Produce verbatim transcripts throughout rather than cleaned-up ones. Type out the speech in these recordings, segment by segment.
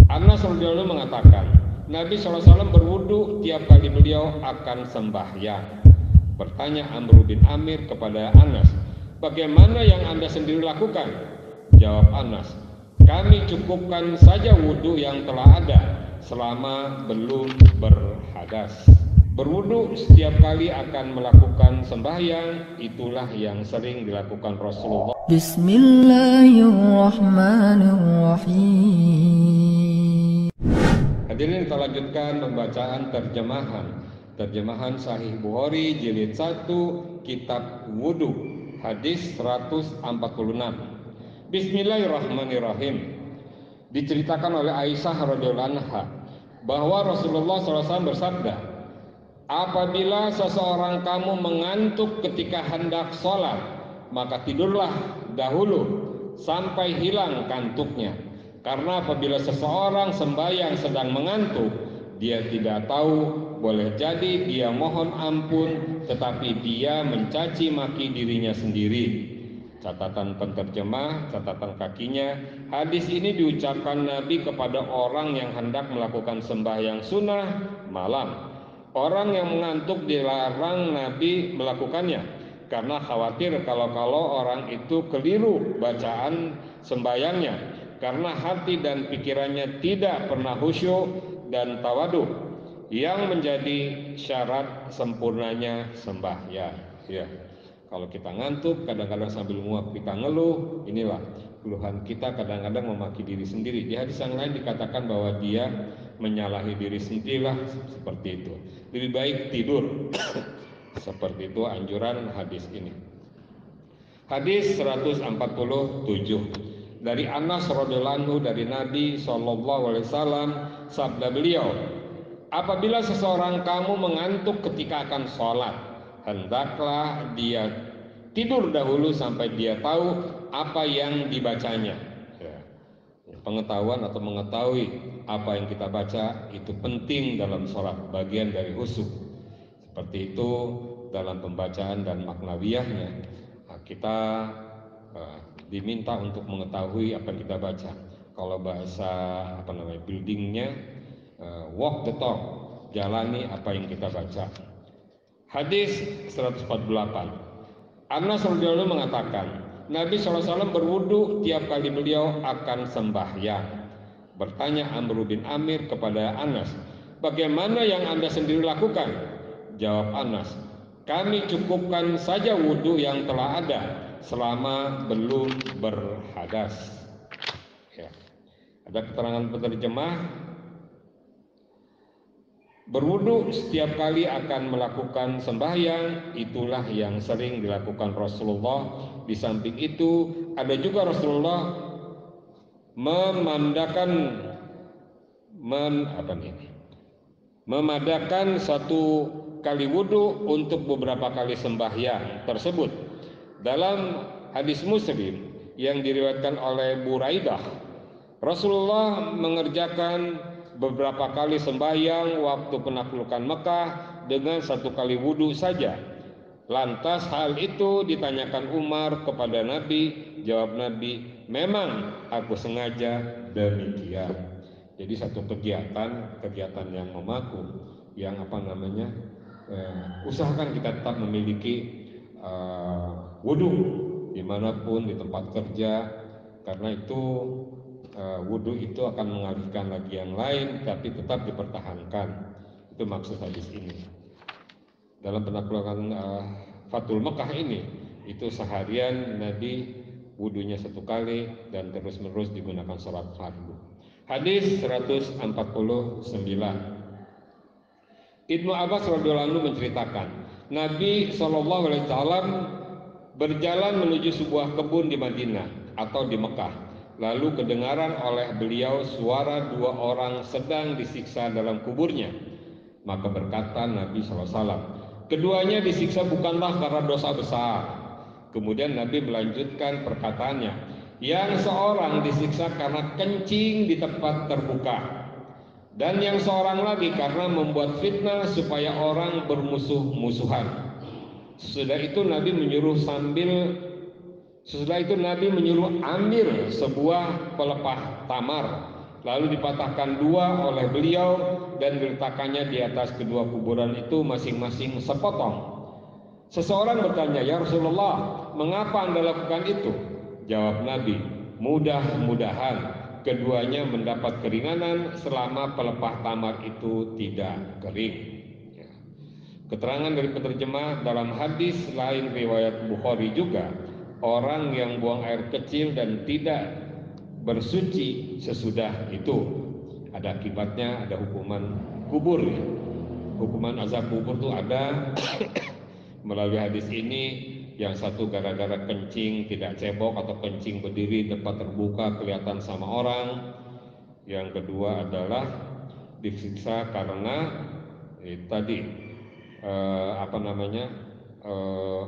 Anas radhiyallahu anhu mengatakan, Nabi shallallahu alaihi wasallam berwudu tiap kali beliau akan sembahyang. Bertanya Amr bin Amir kepada Anas, bagaimana yang Anda sendiri lakukan? Jawab Anas, kami cukupkan saja wudu yang telah ada selama belum berhadas. Berwudu setiap kali akan melakukan sembahyang, itulah yang sering dilakukan Rasulullah. Bismillahirrahmanirrahim. Hadirin, kita lanjutkan pembacaan terjemahan. Terjemahan Sahih Bukhari jilid satu Kitab Wudu, hadis seratus empat puluh enam. Bismillahirrahmanirrahim. Diceritakan oleh Aisyah radhiyallahu anha bahwa Rasulullah shallallahu alaihi wasallam bersabda, apabila seseorang kamu mengantuk ketika hendak sholat, maka tidurlah dahulu sampai hilang kantuknya. Karena apabila seseorang sembahyang sedang mengantuk, dia tidak tahu, boleh jadi dia mohon ampun, tetapi dia mencaci maki dirinya sendiri. Catatan penterjemah, catatan kakinya, hadis ini diucapkan Nabi kepada orang yang hendak melakukan sembahyang sunnah malam. Orang yang mengantuk dilarang Nabi melakukannya, karena khawatir kalau-kalau orang itu keliru bacaan sembahyangnya, karena hati dan pikirannya tidak pernah khusyuk dan tawadhu yang menjadi syarat sempurnanya sembahyang. Ya. Kalau kita ngantuk, kadang-kadang sambil nguap kita ngeluh, inilah keluhan kita kadang-kadang memaki diri sendiri. Di hadis yang lain dikatakan bahwa dia menyalahi diri sendirilah, seperti itu. Lebih baik tidur. Seperti itu anjuran hadis ini. Hadis seratus empat puluh tujuh. Dari Anas radhiyallahu anhu dari Nabi shallallahu alaihi wasallam, sabda beliau, apabila seseorang kamu mengantuk ketika akan sholat, hendaklah dia tidur dahulu sampai dia tahu apa yang dibacanya. Ya. Pengetahuan atau mengetahui apa yang kita baca itu penting dalam sholat, bagian dari khusyuk. Seperti itu dalam pembacaan dan maknawiyahnya, kita uh, diminta untuk mengetahui apa yang kita baca. Kalau bahasa apa namanya buildingnya, uh, walk the talk, jalani apa yang kita baca. Hadis seratus empat puluh delapan. Anas radhiyallahu mengatakan, Nabi shallallahu alaihi wasallam berwudu tiap kali beliau akan sembahyang. Bertanya Amr bin Amir kepada Anas, bagaimana yang Anda sendiri lakukan? Jawab Anas, kami cukupkan saja wudu yang telah ada selama belum berhadas. Ya. Ada keterangan penerjemah, berwudu setiap kali akan melakukan sembahyang, itulah yang sering dilakukan Rasulullah. Di samping itu ada juga Rasulullah memandangkan mem, apa nih, memadakan satu kali wudu untuk beberapa kali sembahyang tersebut. Dalam hadis Muslim yang diriwayatkan oleh Buraidah, Rasulullah mengerjakan beberapa kali sembahyang waktu penaklukan Mekah dengan satu kali wudu saja. Lantas hal itu ditanyakan Umar kepada Nabi, jawab Nabi, memang aku sengaja demikian. Jadi satu kegiatan, kegiatan yang memaku, yang apa namanya, eh, usahakan kita tetap memiliki eh, wudu dimanapun, di tempat kerja, karena itu Uh, wudhu itu akan mengalihkan lagi yang lain, tapi tetap dipertahankan. Itu maksud hadis ini. Dalam penaklukan uh, Fathul Mekah ini, itu seharian Nabi wudhunya satu kali dan terus-menerus digunakan sholat fardu. Hadis seratus empat puluh sembilan. Ibnu Abbas radhiyallahu anhu menceritakan, Nabi shallallahu alaihi wasallam berjalan menuju sebuah kebun di Madinah atau di Mekah. Lalu kedengaran oleh beliau suara dua orang sedang disiksa dalam kuburnya. Maka berkata Nabi shallallahu alaihi wasallam, keduanya disiksa bukanlah karena dosa besar. Kemudian Nabi melanjutkan perkataannya, yang seorang disiksa karena kencing di tempat terbuka, dan yang seorang lagi karena membuat fitnah supaya orang bermusuh-musuhan. Sesudah itu Nabi menyuruh sambil Sesudah itu Nabi menyuruh ambil sebuah pelepah tamar, lalu dipatahkan dua oleh beliau dan diletakkannya di atas kedua kuburan itu masing-masing sepotong. Seseorang bertanya, "Ya Rasulullah, mengapa Anda lakukan itu?" Jawab Nabi, "Mudah-mudahan keduanya mendapat keringanan selama pelepah tamar itu tidak kering." Ya. Keterangan dari penerjemah dalam hadis lain riwayat Bukhari juga, orang yang buang air kecil dan tidak bersuci sesudah itu ada akibatnya, ada hukuman kubur. Ya. Hukuman azab kubur itu ada melalui hadis ini. Yang satu gara-gara kencing tidak cebok atau kencing berdiri tempat terbuka kelihatan sama orang. Yang kedua adalah disiksa karena eh, tadi eh, apa namanya eh,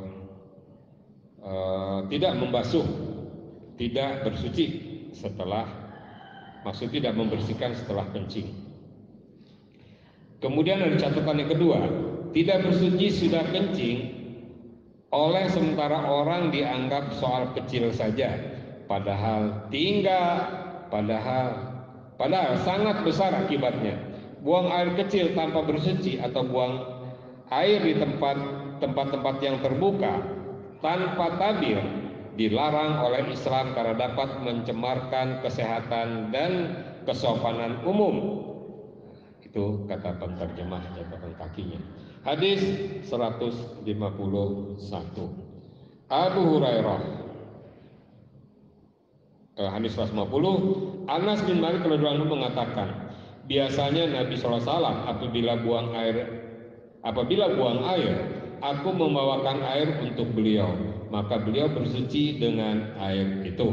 eh, tidak membasuh, tidak bersuci setelah, maksud tidak membersihkan setelah kencing. Kemudian ada catatan yang kedua, tidak bersuci sudah kencing oleh sementara orang dianggap soal kecil saja, padahal tinggal, padahal padahal sangat besar akibatnya. Buang air kecil tanpa bersuci atau buang air di tempat tempat-tempat yang terbuka tanpa tabir dilarang oleh Islam karena dapat mencemarkan kesehatan dan kesopanan umum. Itu kata penterjemah catatan kakinya. Hadis seratus lima puluh satu. Abu Hurairah. Eh, hadis seratus lima puluh. Anas bin Malik radhiyallahu anhu mengatakan, biasanya Nabi shallallahu alaihi wasallam apabila buang air, apabila buang air, aku membawakan air untuk beliau, maka beliau bersuci dengan air itu.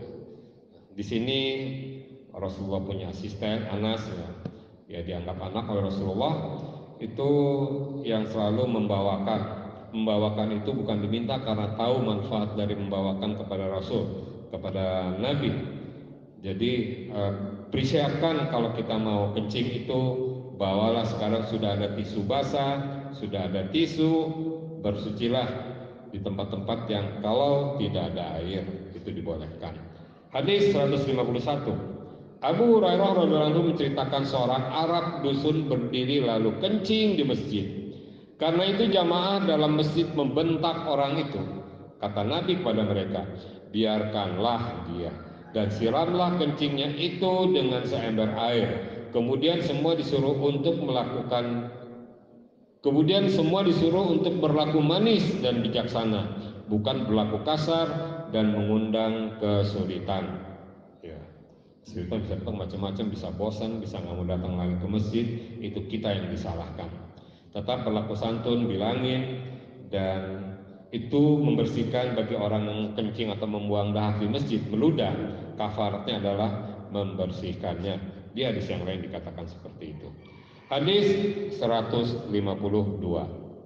Di sini Rasulullah punya asisten Anas, ya, ya dianggap anak oleh Rasulullah, itu yang selalu membawakan. Membawakan itu bukan diminta karena tahu manfaat dari membawakan kepada Rasul, kepada Nabi. Jadi eh, persiapkan kalau kita mau kencing itu, bawalah sekarang sudah ada tisu basah, sudah ada tisu, bersucilah di tempat-tempat yang kalau tidak ada air itu dibolehkan. Hadis seratus lima puluh satu. Abu Hurairah radhiyallahu anhu menceritakan seorang Arab dusun berdiri lalu kencing di masjid. Karena itu jamaah dalam masjid membentak orang itu. Kata Nabi kepada mereka, biarkanlah dia dan siramlah kencingnya itu dengan seember air. Kemudian semua disuruh untuk melakukan Kemudian semua disuruh untuk berlaku manis dan bijaksana, bukan berlaku kasar dan mengundang kesulitan. Ya. Kesulitan bisa datang macam-macam, bisa bosan, bisa nggak mau datang lagi ke masjid, itu kita yang disalahkan. Tetap berlaku santun, bilangin, dan itu membersihkan bagi orang yang kencing atau membuang dahak di masjid, meludah, kafaratnya adalah membersihkannya. Di hadis yang lain dikatakan seperti itu. Hadis seratus lima puluh dua.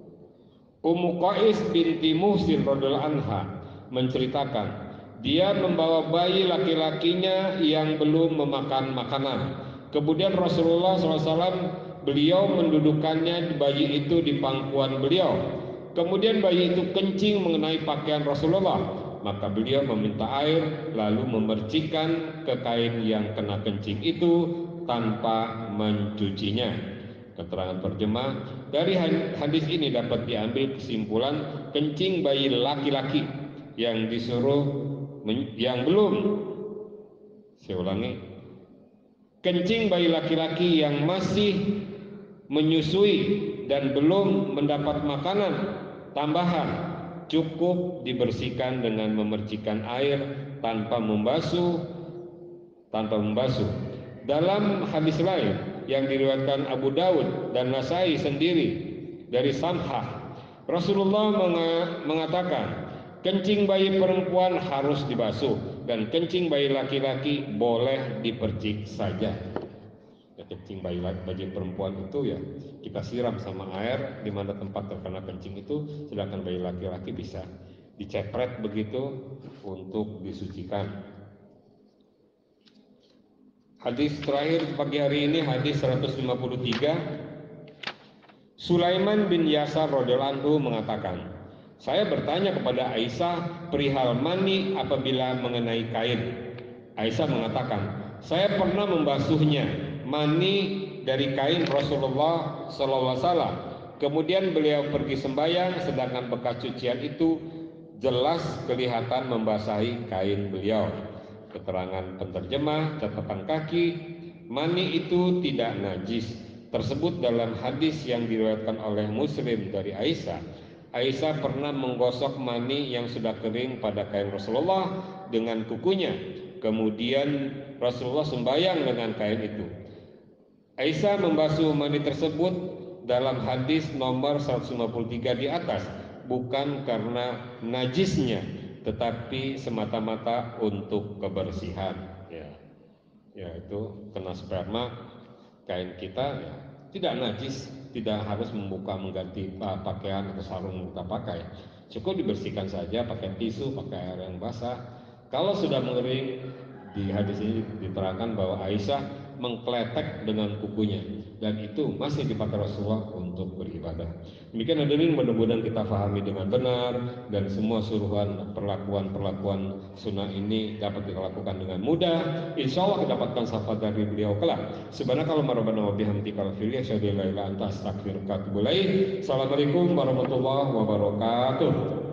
Ummu Qais binti Muhsin radhiyallahu anha menceritakan, dia membawa bayi laki-lakinya yang belum memakan makanan. Kemudian Rasulullah shallallahu alaihi wasallam beliau mendudukannya bayi itu di pangkuan beliau. Kemudian bayi itu kencing mengenai pakaian Rasulullah, maka beliau meminta air lalu memercikan ke kain yang kena kencing itu tanpa mencucinya. Keterangan terjemah dari hadis ini dapat diambil kesimpulan kencing bayi laki-laki yang disuruh yang belum saya ulangi kencing bayi laki-laki yang masih menyusui dan belum mendapat makanan tambahan cukup dibersihkan dengan memercikan air tanpa membasuh tanpa membasuh. Dalam hadis lain yang diriwayatkan Abu Dawud dan Nasai sendiri dari Samhah, Rasulullah mengatakan kencing bayi perempuan harus dibasuh dan kencing bayi laki-laki boleh dipercik saja. Ya, kencing bayi bayi perempuan itu ya kita siram sama air di mana tempat terkena kencing itu, sedangkan bayi laki-laki bisa dicepret begitu untuk disucikan. Hadis terakhir pagi hari ini hadis seratus lima puluh tiga. Sulaiman bin Yasar radhiyallahu anhu mengatakan, saya bertanya kepada Aisyah perihal mani apabila mengenai kain. Aisyah mengatakan, saya pernah membasuhnya, mani dari kain Rasulullah Sallallahu Alaihi Wasallam. Kemudian beliau pergi sembahyang, sedangkan bekas cucian itu jelas kelihatan membasahi kain beliau. Keterangan penterjemah, catatan kaki, mani itu tidak najis. Tersebut dalam hadis yang diriwayatkan oleh Muslim dari Aisyah. Aisyah pernah menggosok mani yang sudah kering pada kain Rasulullah dengan kukunya. Kemudian Rasulullah sembahyang dengan kain itu. Aisyah membasuh mani tersebut dalam hadis nomor seratus lima puluh tiga di atas, bukan karena najisnya, tetapi semata-mata untuk kebersihan. Ya, ya itu kena sperma kain kita, ya tidak najis, tidak harus membuka mengganti pakaian atau sarung kita pakai. Cukup dibersihkan saja pakai tisu, pakai air yang basah. Kalau sudah mengering, di hadis ini diterangkan bahwa Aisyah mengkletek dengan kukunya, dan itu masih dipakai Rasulullah untuk beribadah. Demikian hadirin, mudah-mudahan kita pahami dengan benar dan semua suruhan perlakuan-perlakuan sunnah ini dapat kita lakukan dengan mudah. Insya Allah kita dapatkan syafaat dari beliau kelak. Subhanakallahumma rabbana wa bihamdika asyhadu an la ilaha illa anta astaghfiruka wa atubu ilaik. Assalamualaikum warahmatullahi wabarakatuh.